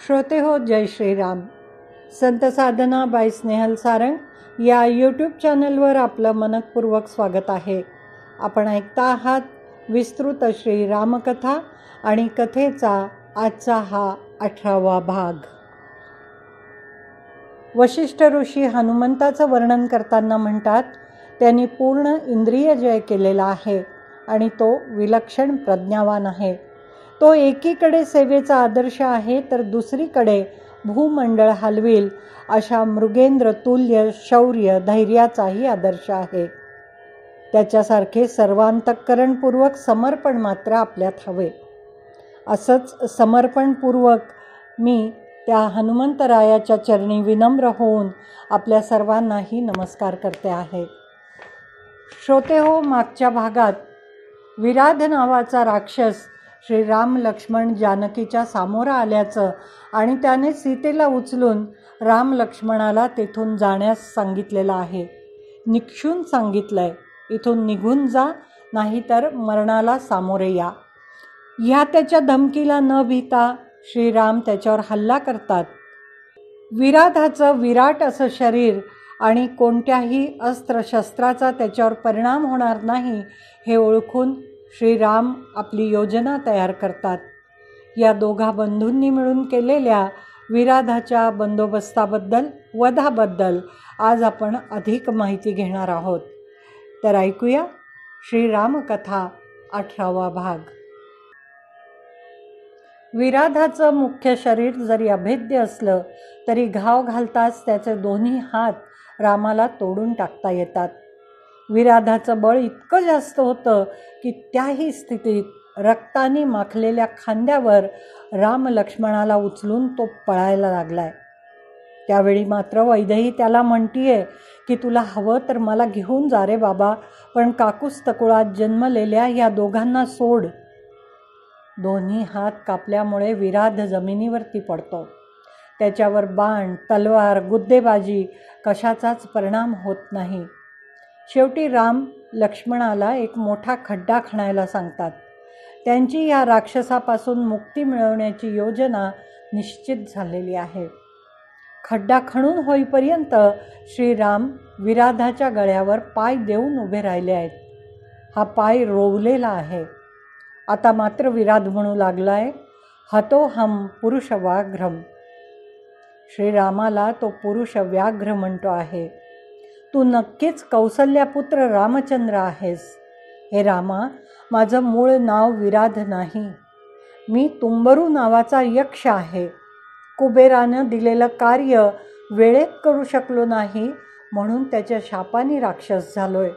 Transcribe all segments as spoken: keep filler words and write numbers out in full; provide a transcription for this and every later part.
श्रोते हो, जय श्रीराम. संत साधना बाय स्नेहल सारंग या यूट्यूब चॅनलवर आपलं मनपूर्वक स्वागत आहे. आपण ऐकता आहात विस्तृत श्री रामकथा आणि कथेचा आजचा हा अठरावा भाग. वशिष्ठ ऋषी हनुमंताचं वर्णन करताना म्हणतात, त्यांनी पूर्ण इंद्रिय जय केलेला आहे आणि तो विलक्षण प्रज्ञावान आहे. तो एकीकडे सेवेचा आदर्श आहे तर दुसरीकडे भूमंडळ हलविल अशा मृगेंद्र तुल्य शौर्य धैर्याचाही आदर्श आहे. त्याच्यासारखे सर्वांतःकरणपूर्वक समर्पण मात्र आपल्यात हवे. असंच समर्पणपूर्वक मी त्या हनुमंतरायाच्या चरणी विनम्र होऊन आपल्या सर्वांनाही नमस्कार करते आहे. श्रोते हो, मागच्या भागात विराध नावाचा राक्षस श्रीराम लक्ष्मण जानकीच्या सामोरं आल्याचं आणि त्याने सीतेला उचलून राम लक्ष्मणाला तेथून जाण्यास सांगितलेलं आहे. निक्षून सांगितलंय, इथून निघून जा, नाहीतर मरणाला सामोरे या. ह्या त्याच्या धमकीला न भीता श्रीराम त्याच्यावर हल्ला करतात. विराधाचं विराट असं शरीर आणि कोणत्याही अस्त्रशस्त्राचा त्याच्यावर परिणाम होणार नाही हे ओळखून श्रीराम आपली योजना तयार करतात. या दोघा बंधूंनी मिळून केलेल्या विराधाच्या बंदोबस्ताबद्दल वधाबद्दल आज आपण अधिक माहिती घेणार आहोत. तर ऐकूया श्रीरामकथा अठरावा भाग. विराधाचं मुख्य शरीर जरी अभेद्य असलं तरी घाव घालताच त्याचे दोन्ही हात रामाला तोडून टाकता येतात. विराधाचं बळ इतकं जास्त होतं की त्याही स्थितीत रक्ताने माखलेल्या खांद्यावर राम लक्ष्मणाला उचलून तो पळायला लागलाय. त्यावेळी मात्र वैदेही त्याला म्हणतीये की तुला हवं तर मला घेऊन जा रे बाबा, पण काकुस्तकुळात जन्मलेल्या या दोघांना सोड. दोन्ही हात कापल्यामुळे विराध जमिनीवरती पडतो. त्याच्यावर बाण, तलवार, गुद्देबाजी कशाचाच परिणाम होत नाही. शेवटी राम लक्ष्मणाला एक मोठा खड्डा खणायला सांगतात. त्यांची या राक्षसापासून मुक्ती मिळवण्याची योजना निश्चित झालेली आहे. खड्डा खणून होईपर्यंत श्रीराम विराधाच्या गळ्यावर पाय देऊन उभे राहिले आहेत. हा पाय रोवलेला आहे. आता मात्र विराध म्हणू लागलाय, हतो हम पुरुष व्याघ्रम. श्रीरामाला तो पुरुष व्याघ्र म्हणतो आहे. तू नक्कीच कौसल्यापुत्र रामचंद्र आहेस. हे रामा, माझं मूळ नाव विराध नाही. मी तुंबरू नावाचा यक्ष आहे. कुबेरानं दिलेलं कार्य वेळेत करू शकलो नाही म्हणून त्याच्या शापाने राक्षस झालोय.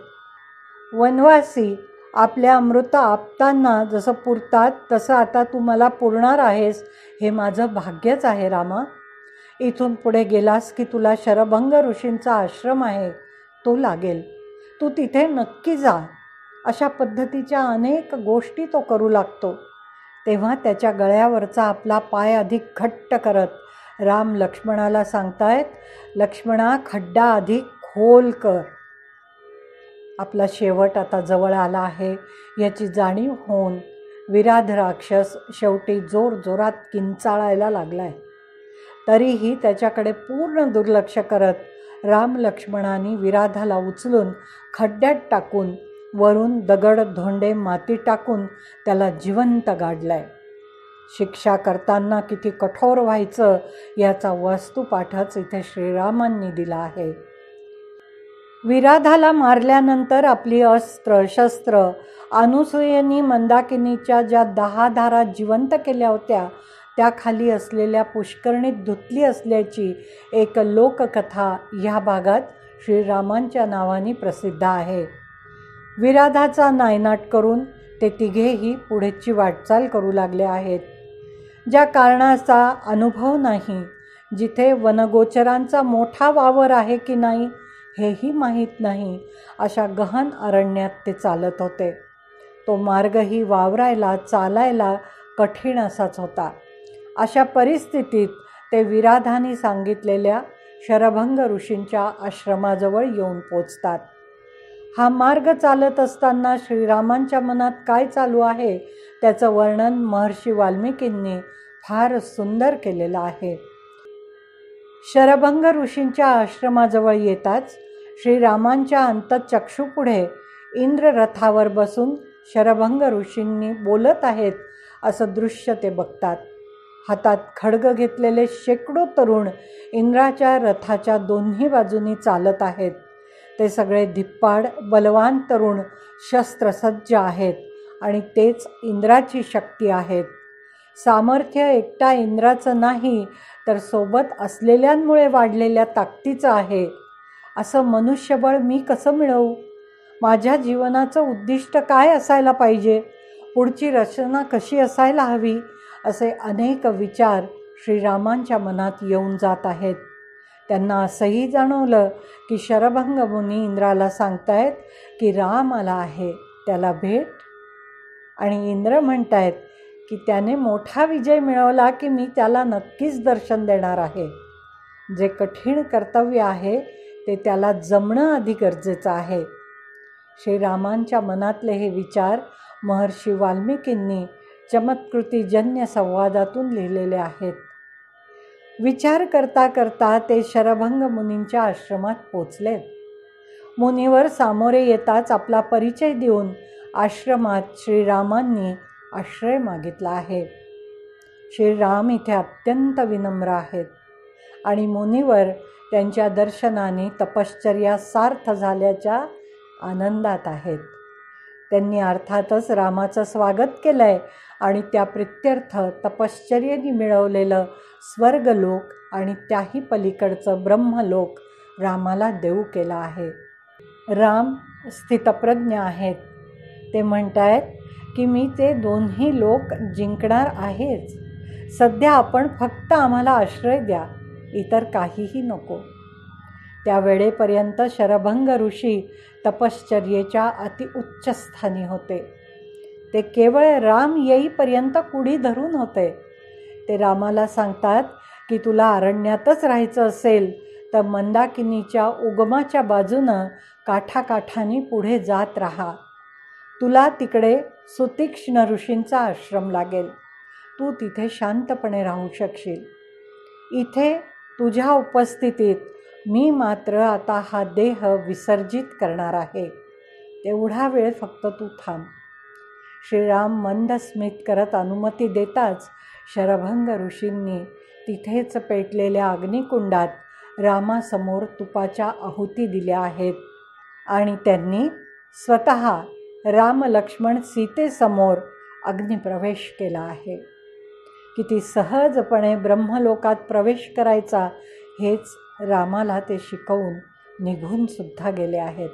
वनवासी आपल्या मृत आप्तांना जसं पुरतात तसं आता तू मला पुरणार आहेस, हे माझं भाग्यच आहे रामा. इथून पुढे गेलास की तुला शरभंग ऋषींचा आश्रम आहे तो लागेल. तू तिथे नक्की जा. अशा पद्धतीच्या अनेक गोष्टी तो करू लागतो. तेव्हा त्याच्या गळ्यावरचा आपला पाय अधिक घट्ट करत राम लक्ष्मणाला सांगतायत, लक्ष्मणा, खड्डा अधिक खोल कर. आपला शेवट आता जवळ आला आहे याची जाणीव होऊन विराध राक्षस शेवटी जोर जोरात किंचाळायला लागलाय. तरीही त्याच्याकडे पूर्ण दुर्लक्ष करत राम लक्ष्मणांनी विराधाला उचलून खड्ड्यात टाकून वरून दगड धोंडे माती टाकून त्याला जिवंत गाडलाय. शिक्षा करताना किती कठोर व्हायचं याचा वस्तुपाठच इथे श्रीरामांनी दिला आहे. विराधाला मारल्यानंतर आपली अस्त्र शस्त्र अनुसूयेनी मंदाकिनीच्या ज्या दहा धारा जिवंत केल्या होत्या त्या खाली असलेल्या पुष्करणीत धुतली असल्याची एक लोककथा ह्या भागात श्रीरामांच्या नावाने प्रसिद्ध आहे. विराधाचा नायनाट करून ते तिघेही पुढेची वाटचाल करू लागले आहेत. ज्या कारणाचा अनुभव नाही, जिथे वनगोचरांचा मोठा वावर आहे की नाही हेही माहीत नाही, अशा गहन अरण्यात ते चालत होते. तो मार्गही वावरायला चालायला कठीण असाच होता. अशा परिस्थितीत ते विराधाने सांगितलेल्या शरभंग ऋषींच्या आश्रमाजवळ येऊन पोचतात. हा मार्ग चालत असताना श्रीरामांच्या मनात काय चालू आहे त्याचं वर्णन महर्षी वाल्मिकींनी फार सुंदर केलेलं आहे. शरभंग ऋषींच्या आश्रमाजवळ येताच श्रीरामांच्या अंतःचक्षुपुढे इंद्र रथावर बसून शरभंग ऋषींनी बोलत आहेत असं दृश्य ते बघतात. हातात खड्ग घेतलेले शेकडो तरुण इंद्राच्या रथाच्या दोन्ही बाजूनी चालत आहेत. ते सगळे धिप्पाड बलवान तरुण शस्त्रसज्ज आहेत आणि तेच इंद्राची शक्ती आहेत. सामर्थ्य एकटा इंद्राचं नाही, तर सोबत असलेल्यांमुळे वाढलेल्या ताकदीचं आहे. असं मनुष्यबळ मी कसं मिळवू? माझ्या जीवनाचं उद्दिष्ट काय असायला पाहिजे? पुढची रचना कशी असायला हवी? असे अनेक विचार श्रीरामांच्या मनात येऊन जात आहेत. त्यांना असंही जाणवलं की शरभंग मुनी इंद्राला सांगतायत की राम आला आहे, त्याला भेट. आणि इंद्र म्हणतायत की त्याने मोठा विजय मिळवला की मी त्याला नक्कीच दर्शन देणार आहे. जे कठीण कर्तव्य आहे ते त्याला जमणं आधी गरजेचं आहे. श्रीरामांच्या मनातले हे विचार महर्षी वाल्मिकींनी चमत्कृतीजन्य संवादातून लिहिलेले आहेत. विचार करता करता ते शरभंग मुनींच्या आश्रमात पोचलेत. मुनीवर सामोरे येताच आपला परिचय देऊन आश्रमात श्रीरामांनी आश्रय मागितला आहे. श्रीराम इथे अत्यंत विनम्र आहेत आणि मुनीवर त्यांच्या दर्शनाने तपश्चर्या सार्थ झाल्याच्या आनंदात आहेत. त्यांनी अर्थातच रामाचं स्वागत केलं आहे आणि त्या प्रित्यर्थ तपश्चर्येने मिळवलेलं स्वर्गलोक आणि त्याही पलीकडचं ब्रह्मलोक रामाला देऊ केलं आहे. राम स्थितप्रज्ञ आहेत. ते म्हणतायत की मी ते दोन्ही लोक जिंकणार आहेच. सध्या आपण फक्त आम्हाला आश्रय द्या, इतर काहीही नको. त्या वेळेपर्यंत शरभंग ऋषी तपश्चर्येच्या अतिउच्च स्थानी होते. ते केवळ राम येईपर्यंत कुडी धरून होते. ते रामाला सांगतात की तुला अरण्यातच राहायचं असेल तर मंदाकिनीच्या उगमाच्या बाजूनं काठाकाठानी पुढे जात राहा. तुला तिकडे सुतीक्ष्ण ऋषींचा आश्रम लागेल. तू तिथे शांतपणे राहू शकशील. इथे तुझ्या उपस्थितीत मी मात्र आता हा देह विसर्जित करणार आहे. तेवढा वेळ फक्त तू थांब. श्रीराम मंद स्मित करत अनुमती देताच शरभंग ऋषींनी तिथेच पेटलेल्या अग्निकुंडात रामासमोर तुपाच्या आहुती दिल्या आहेत आणि त्यांनी स्वतः राम लक्ष्मण सीतेसमोर अग्निप्रवेश केला आहे. किती सहजपणे ब्रह्मलोकात प्रवेश करायचा हेच रामाला ते शिकवून निघून सुद्धा गेले आहेत.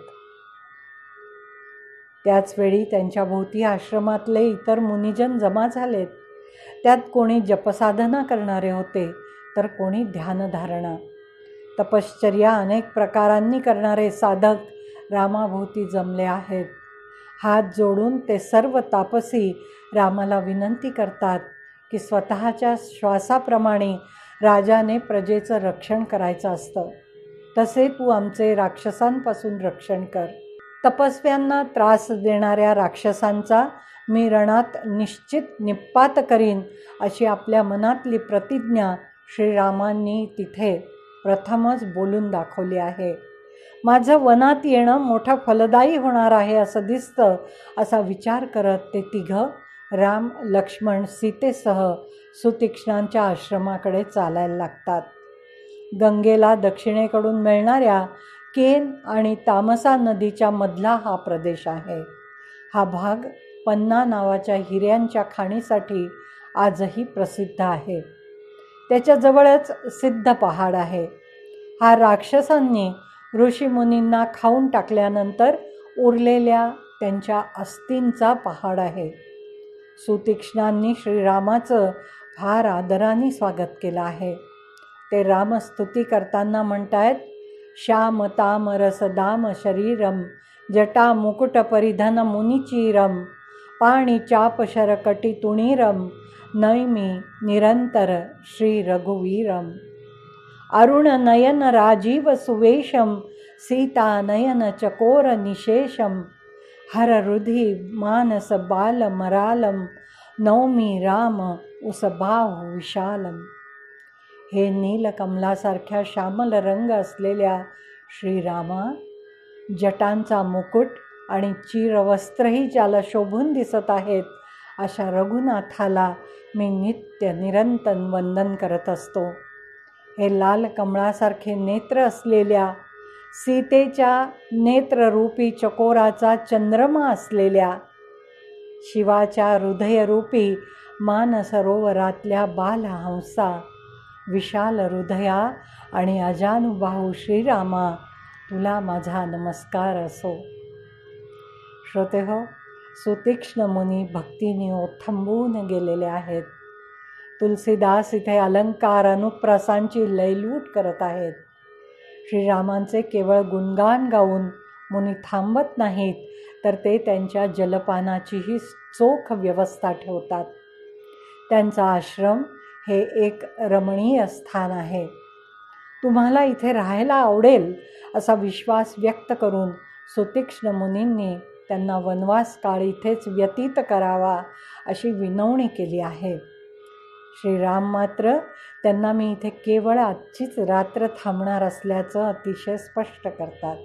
त्याचवेळी त्यांच्या भोवती आश्रमातले इतर मुनिजन जमा झालेत. त्यात कोणी जपसाधना करणारे होते तर कोणी ध्यानधारणा. तपश्चर्या अनेक प्रकारांनी करणारे साधक रामाभोवती जमले आहेत. हात जोडून ते सर्व तापसी रामाला विनंती करतात की स्वतःच्या श्वासाप्रमाणे राजाने प्रजेचं रक्षण करायचं असतं, तसे तू आमचे राक्षसांपासून रक्षण कर. तपस्व्यांना त्रास देणाऱ्या राक्षसांचा मी रणात निश्चित निप्पात करीन अशी आपल्या मनातली प्रतिज्ञा श्रीरामांनी तिथे प्रथमच बोलून दाखवली आहे. माझं वनात येणं मोठं फलदायी होणार आहे असं दिसतं, असा विचार करत ते तिघं राम लक्ष्मण सीतेसह सुतीक्ष्णांच्या आश्रमाकडे चालायला लागतात. गंगेला दक्षिणेकडून मिळणाऱ्या केन आणि तामसा नदीच्या मधला हा प्रदेश आहे. हा भाग पन्ना नावाच्या हिऱ्यांच्या खाणीसाठी आजही प्रसिद्ध आहे. त्याच्याजवळच सिद्ध पहाड आहे. हा राक्षसांनी ऋषीमुनींना खाऊन टाकल्यानंतर उरलेल्या त्यांच्या अस्थींचा पहाड आहे. सुतीक्ष्णांनी श्रीरामाचं फार आदराने स्वागत केलं आहे. ते रामस्तुती करताना म्हणतायत, श्याम ताम रसदाम शरीरम जटा मुकुट परिधन मुनिचीरम पाणी चाप शरकटी तुणीरम नैमी निरंतर श्री रघुवीरम अरुण नयन राजीव सुवेशम सीता नयन चकोर निशेषम हर रुधि मानस बाल मरालम नौमी राम उसबाहु विशालम. हे नीलकमलासारख्या श्यामल रंग असलेल्या श्रीरामा, जटांचा मुकुट आणि चिरवस्त्रही ज्याला शोभून दिसत आहेत अशा रघुनाथाला मी नित्य निरंतर वंदन करत असतो. हे लाल कमळासारखे नेत्र असलेल्या, सीतेच्या नेत्ररूपी चकोराचा चंद्रमा असलेल्या, शिवाच्या हृदयरूपी मानसरोवरातल्या बालहंसा, विशाल हृदया आणि अजानुबाहू श्रीरामा, तुला माझा नमस्कार असो. श्रोतेहो, सुतीक्ष्ण मुनी भक्तीने ओथंबून गेलेले आहेत. तुलसीदास इथे अलंकार अनुप्रासांची लयलूट करत आहेत. श्रीरामांचे केवळ गुणगान गाऊन मुनी थांबत नाहीत, तर ते त्यांच्या जलपानाचीही चोख व्यवस्था ठेवतात. त्यांचा आश्रम हे एक रमणीय स्थान आहे. तुम्हाला इथे राहायला आवडेल असा विश्वास व्यक्त करून सुतीक्ष्ण मुनींनी त्यांना वनवास काळ इथेच व्यतीत करावा अशी विनवणी केली आहे. श्रीराम मात्र त्यांना मी इथे केवळ आजचीच रात्र थांबणार असल्याचं अतिशय स्पष्ट करतात.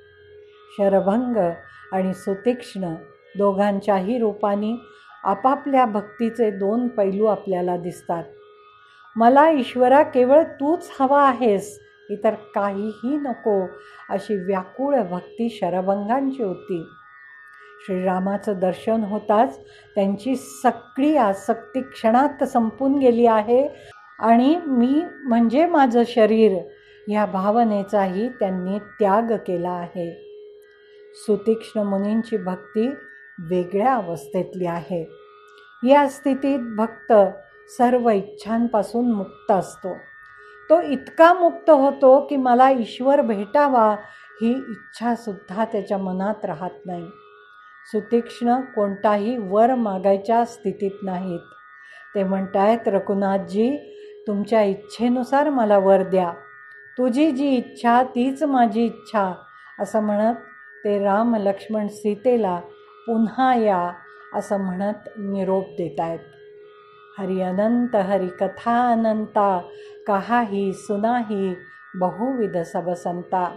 शरभंग आणि सुतीक्ष्ण दोघांच्याही रूपाने आपापल्या भक्तीचे दोन पैलू आपल्याला दिसतात. मला ईश्वरा केवळ तूच हवा आहेस, इतर काहीही नको अशी व्याकुळ भक्ती शरभंगांची होती. श्रीरामाचं दर्शन होताच त्यांची सगळी आसक्ती क्षणात संपून गेली आहे आणि मी म्हणजे माझं शरीर ह्या भावनेचाही त्यांनी त्याग केला आहे. सुतीक्ष्ण मुनींची भक्ती वेगळ्या अवस्थेतली आहे. या स्थितीत भक्त सर्व इच्छांपासून मुक्त असतो. तो इतका मुक्त होतो की मला ईश्वर भेटावा ही इच्छासुद्धा त्याच्या मनात राहत नाही. सुतीक्ष्ण कोणताही वर मागायच्या स्थितीत नाहीत. ते म्हणतायत, रघुनाथजी, तुमच्या इच्छेनुसार मला वर द्या. तुझी जी इच्छा तीच माझी इच्छा असं म्हणत ते राम लक्ष्मण सीतेला पुन्हा या असं म्हणत निरोप देत आहेत. हरि अनंत हरि कथा अनंता, कहाही सुनाही बहुविध सबसंता.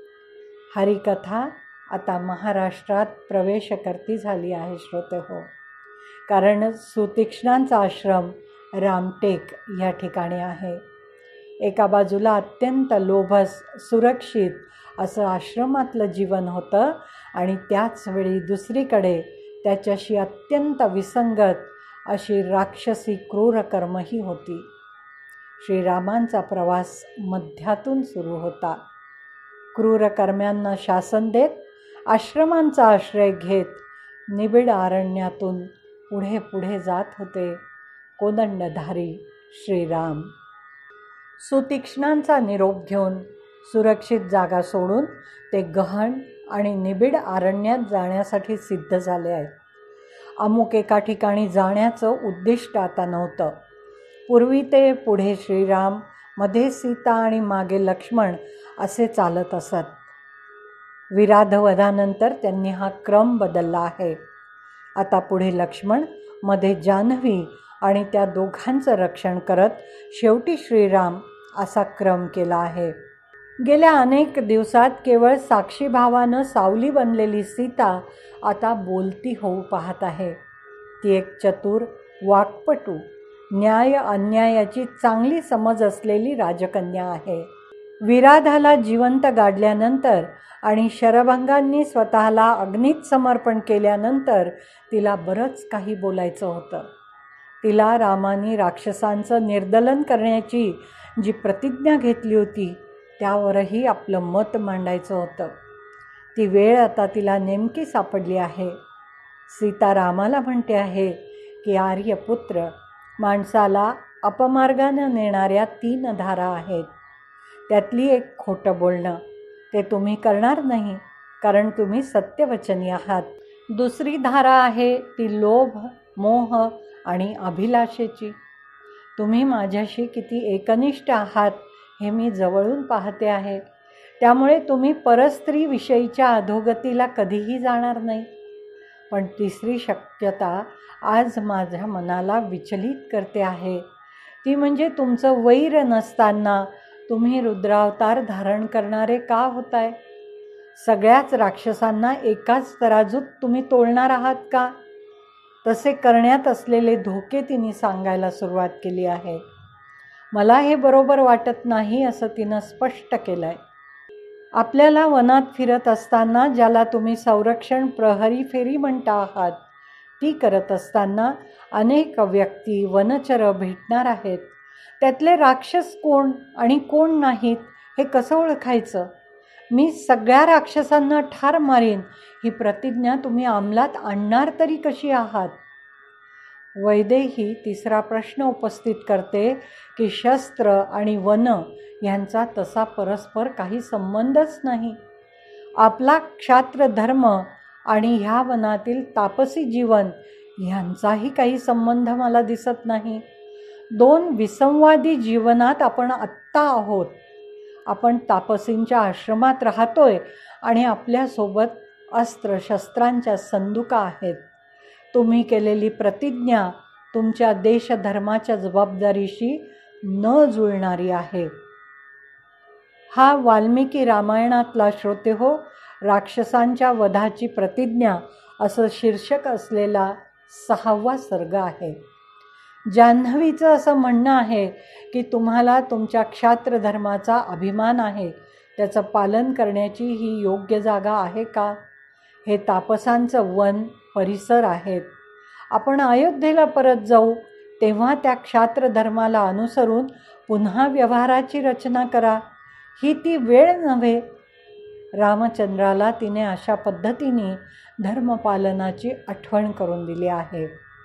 हरिकथा आता महाराष्ट्रात प्रवेश करती झाली आहे श्रोते हो. कारण सुतीक्ष्णांचा आश्रम रामटेक या ठिकाणी आहे. एका बाजूला अत्यंत लोभस सुरक्षित असं आश्रमातलं जीवन होतं आणि त्याचवेळी दुसरीकडे त्याच्याशी अत्यंत विसंगत अशी राक्षसी क्रूर कर्मही होती. श्रीरामांचा प्रवास मध्यातून सुरू होता. क्रूर कर्म्यांना शासन देत, आश्रमांचा आश्रय घेत निबिड अरण्यातून पुढे पुढे जात होते कोदंडधारी श्रीराम. सुतीक्ष्णांचा निरोप घेऊन सुरक्षित जागा सोडून ते गहन आणि निबिड अरण्यात जाण्यासाठी सिद्ध झाले आहेत. अमुक एका ठिकाणी जाण्याचं उद्दिष्ट आता नव्हतं. पूर्वी ते पुढे श्रीराम, मध्ये सीता आणि मागे लक्ष्मण असे चालत असत. विराधवधानंतर त्यांनी हा क्रम बदलला आहे. आता पुढे लक्ष्मण, मध्ये जान्हवी आणि त्या दोघांचं रक्षण करत शेवटी श्रीराम असा क्रम केला आहे. गेल्या अनेक दिवसात केवळ साक्षीभावानं सावली बनलेली सीता आता बोलती होऊ पाहत आहे. ती एक चतुर, वाक्पटू, न्याय अन्यायाची चांगली समज असलेली राजकन्या आहे. विराधाला जिवंत गाडल्यानंतर आणि शरभंगांनी स्वतःला अग्नीत समर्पण केल्यानंतर तिला बरंच काही बोलायचं होतं. तिला रामाने राक्षसांचं निर्दलन करण्याची जी प्रतिज्ञा घेतली होती त्यावरही आपलं मत मांडायचं होतं. ती वेळ आता तिला नेमकी सापडली आहे. सीता रामाला म्हणते आहे की आर्यपुत्र, माणसाला अपमार्गानं नेणाऱ्या तीन धारा आहेत. त्यातली एक खोटं बोलणं, ते तुम्ही करणार नाही कारण तुम्ही सत्यवचनी आहात. दुसरी धारा आहे ती लोभ, मोह आणि अभिलाषेची. तुम्ही माझ्याशी किती एकनिष्ठ आहात हे मी जवळून पाहते आहे. त्यामुळे तुम्ही परस्त्रीविषयीच्या अधोगतीला कधीही जाणार नाही. पण तिसरी शक्यता आज माझ्या मनाला विचलित करते आहे. ती म्हणजे तुमचं वैर नसताना तुम्ही रुद्रावतार धारण करणारे का होताय? सगळ्याच राक्षसांना एकाच तराजूत तुम्ही तोलणार आहात का? तसे करण्यात असलेले धोके तिने सांगायला सुरुवात केली आहे. मला हे बरोबर वाटत नाही असं तिनं स्पष्ट केलंय. आपल्याला वनात फिरत असताना ज्याला तुम्ही संरक्षण प्रहरी फेरी म्हणता आहात, ती करत असताना अनेक व्यक्ती वनचर भेटणार आहेत. त्यातले राक्षस कोण आणि कोण नाहीत हे कसं ओळखायचं? मी सगळ्या राक्षसांना ठार मारीन ही प्रतिज्ञा तुम्ही अंमलात आणणार तरी कशी आहात? वैदेही तिसरा प्रश्न उपस्थित करते की शस्त्र आणि वन यांचा तसा परस्पर काही संबंधच नाही. आपला क्षात्र धर्म आणि ह्या वनातील तापसी जीवन यांचाही काही संबंध मला दिसत नाही. दोन विसंवादी जीवनात आपण आत्ता आहोत. आपण तापसींच्या आश्रमात राहतोय आणि आपल्यासोबत अस्त्रशस्त्रांच्या संदुका आहेत. तुम्ही केलेली प्रतिज्ञा तुमच्या देशधर्माच्या जबाबदारीशी न जुळणारी आहे. हा वाल्मिकी रामायणातला श्रोते हो राक्षसांच्या वधाची प्रतिज्ञा असं शीर्षक असलेला सहावा सर्ग आहे. जान्हवीचं असं म्हणणं आहे की तुम्हाला तुमच्या क्षात्रधर्माचा अभिमान आहे, त्याचं पालन करण्याची ही योग्य जागा आहे का? हे तापसांचं वन परिसर आहेत. आपण अयोध्येला परत जाऊ तेव्हा त्या क्षात्रधर्माला अनुसरून पुन्हा व्यवहाराची रचना करा. ही ती वेळ नव्हे. रामचंद्राला तिने अशा पद्धतीने धर्मपालनाची आठवण करून दिली आहे.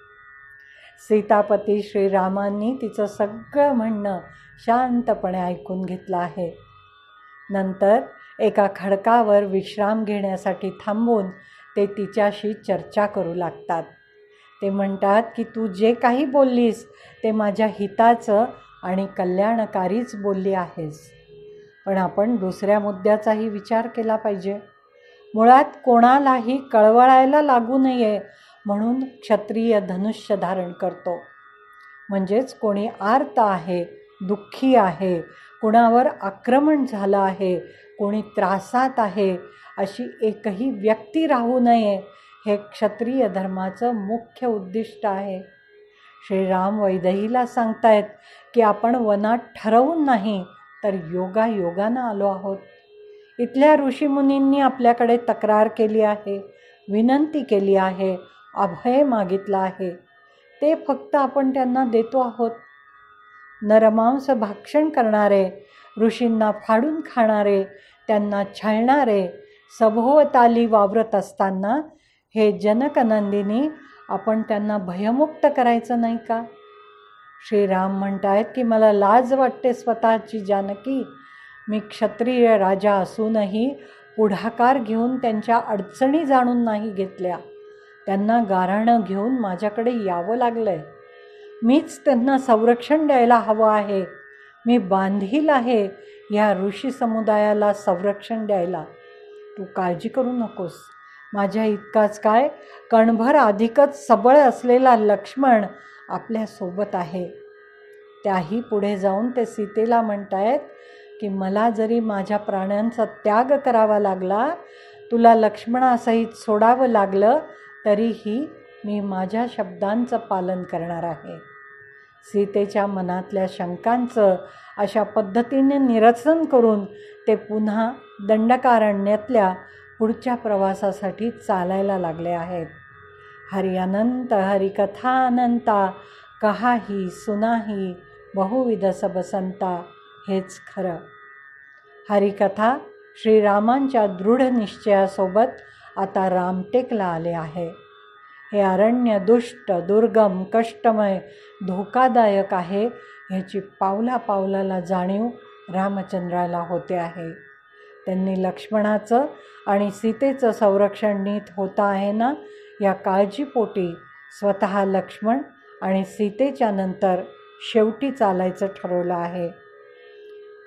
सीतापती श्रीरामांनी तिचं सगळं म्हणणं शांतपणे ऐकून घेतलं आहे. नंतर एका खडकावर विश्राम घेण्यासाठी थांबून ते तिच्याशी चर्चा करू लागतात. ते म्हणतात की तू जे काही बोललीस ते माझ्या हिताचं आणि कल्याणकारीच बोलली आहेस. पण आपण दुसऱ्या मुद्द्याचाही विचार केला पाहिजे. मुळात कोणालाही कळवळायला लागू नये म्हणून क्षत्रिय धनुष्य धारण करतो. म्हणजेच कोणी आर्त आहे, दुःखी आहे, कुणावर आक्रमण झालं आहे, कोणी त्रासात आहे, अशी एकही व्यक्ती राहू नये हे क्षत्रिय धर्माचं मुख्य उद्दिष्ट आहे. श्रीराम वैदेहीला सांगतायत की आपण वनात ठरवून नाही तर योगायोगानं आलो आहोत. इथल्या ऋषीमुनींनी आपल्याकडे तक्रार केली आहे, विनंती केली आहे, अभय मागितलं आहे. ते फक्त आपण त्यांना देतो आहोत. नरमांस भाक्षण करणारे, ऋषींना फाडून खाणारे, त्यांना छळणारे सभोवताली वावरत असताना हे जनकनंदिनी आपण त्यांना भयमुक्त करायचं नाही का? श्रीराम म्हणतायत की मला लाज वाटते स्वतःची जानकी. मी क्षत्रिय राजा असूनही पुढाकार घेऊन त्यांच्या अडचणी जाणून नाही घेतल्या. त्यांना गाऱ्हाणं घेऊन माझ्याकडे यावं लागलंय. मीच त्यांना संरक्षण द्यायला हवं आहे. मी बांधील आहे ह्या ऋषी समुदायाला संरक्षण द्यायला. तू काळजी करू नकोस. माझ्या इतकाच काय, कणभर अधिकच सबळ असलेला लक्ष्मण आपल्यासोबत आहे. त्याही पुढे जाऊन ते सीतेला म्हणतायत की मला जरी माझ्या प्राण्यांचा त्याग करावा लागला, तुला लक्ष्मणासहित सोडावं लागलं तरीही मी माझ्या शब्दांचं पालन करणार आहे. सीतेच्या मनातल्या शंकांचं अशा पद्धतीने निरसन करून ते पुन्हा दंडकारण्यातल्या पुढच्या प्रवासासाठी चालायला लागले आहेत. हरि अनंत हरिकथा अनंता, कहाही सुनाही बहुविध सबसंता, हेच खरं. हरिकथा श्रीरामांच्या दृढ निश्चयासोबत आता रामटेकला आले आहे. हे अरण्य दुष्ट, दुर्गम, कष्टमय, धोकादायक आहे ह्याची पावला पावलाला जाणीव रामचंद्राला होते आहे. त्यांनी लक्ष्मणाचं आणि सीतेचं संरक्षण नीट होतं आहे ना या काळजीपोटी स्वतः लक्ष्मण आणि सीतेच्या नंतर शेवटी चालायचं ठरवलं आहे.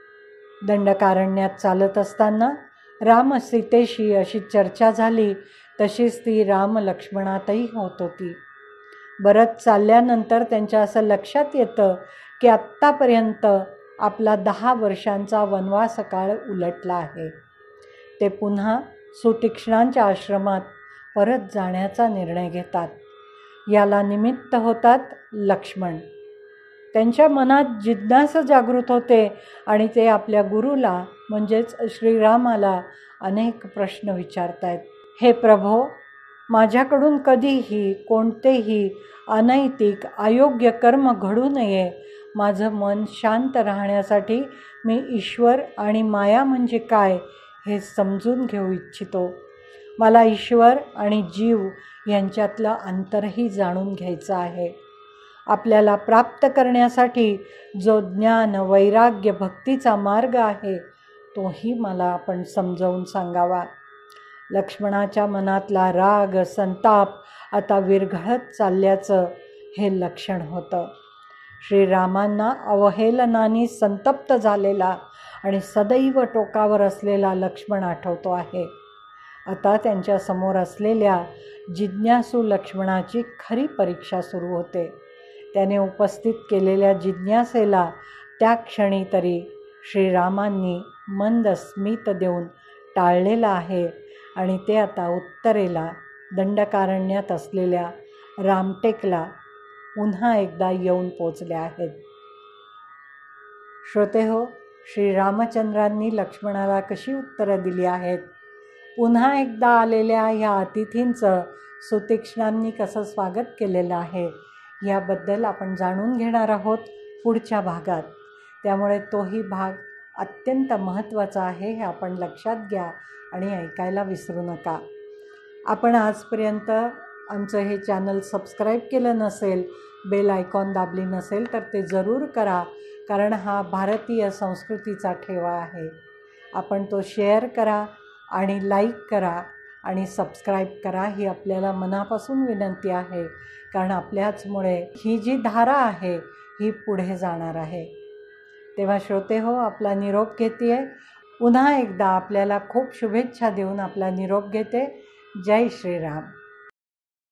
दंडकारण्यात चालत असताना राम सीतेशी अशी चर्चा झाली तशीच ती राम लक्ष्मणातही होत होती. बरंच चालल्यानंतर त्यांच्या असं लक्षात येतं की आत्तापर्यंत आपला दहा वर्षांचा वनवास काळ उलटला आहे. ते पुन्हा सुतीक्ष्णांच्या आश्रमात परत जाण्याचा निर्णय घेतात. याला निमित्त होतात लक्ष्मण. त्यांच्या मनात जिज्ञासा जागृत होते आणि ते आपल्या गुरुला म्हणजेच श्रीरामाला अनेक प्रश्न विचारतायत. हे प्रभो, माझ्याकडून कधीही कोणतेही अनैतिक अयोग्य कर्म घडू नये. माझं मन शांत राहण्यासाठी मी ईश्वर आणि माया म्हणजे काय हे समजून घेऊ इच्छितो. मला ईश्वर आणि जीव यांच्यातलं अंतरही जाणून घ्यायचं आहे. आपल्याला प्राप्त करण्यासाठी जो ज्ञान वैराग्य भक्तीचा मार्ग आहे तोही मला आपण समजावून सांगावा. लक्ष्मणाच्या मनातला राग संताप आता विरघळत चालल्याचं हे लक्षण होतं. श्रीरामांना अवहेलनाने संतप्त झालेला आणि सदैव टोकावर असलेला लक्ष्मण आठवतो आहे. आता त्यांच्या समोर असलेल्या जिज्ञासू लक्ष्मणाची खरी परीक्षा सुरू होते. त्याने उपस्थित केलेल्या जिज्ञासेला त्या क्षणी तरी श्रीरामांनी मंद स्मित देऊन टाळलेलं आहे आणि ते आता उत्तरेला दंडकारण्यात असलेल्या रामटेकला पुन्हा एकदा येऊन पोचले आहेत. श्रोतेहो, श्रीरामचंद्रांनी लक्ष्मणाला कशी उत्तरं दिली आहेत, पुन्हा एकदा आलेल्या ह्या अतिथींचं सुतीक्ष्णांनी कसं स्वागत केलेलं आहे याबद्दल आपण जाणून घेणार आहोत पुढच्या भागात. त्यामुळे तोही भाग अत्यंत महत्त्वाचा आहे हे आपण लक्षात घ्या आणि ऐकायला विसरू नका. आपण आजपर्यंत आमचं हे चॅनल सबस्क्राईब केलं नसेल, बेल आयकॉन दाबली नसेल तर ते जरूर करा, कारण हा भारतीय संस्कृतीचा ठेवा आहे. आपण तो शेअर करा आणि लाईक करा आणि सबस्क्राईब करा ही आपल्याला मनापासून विनंती आहे, कारण आपल्याचमुळे ही जी धारा आहे ही पुढे जाणार आहे. तेव्हा श्रोते हो, आपला निरोप घेते आहे. पुन्हा एकदा आपल्याला खूप शुभेच्छा देऊन आपला निरोप घेते. जय श्रीराम.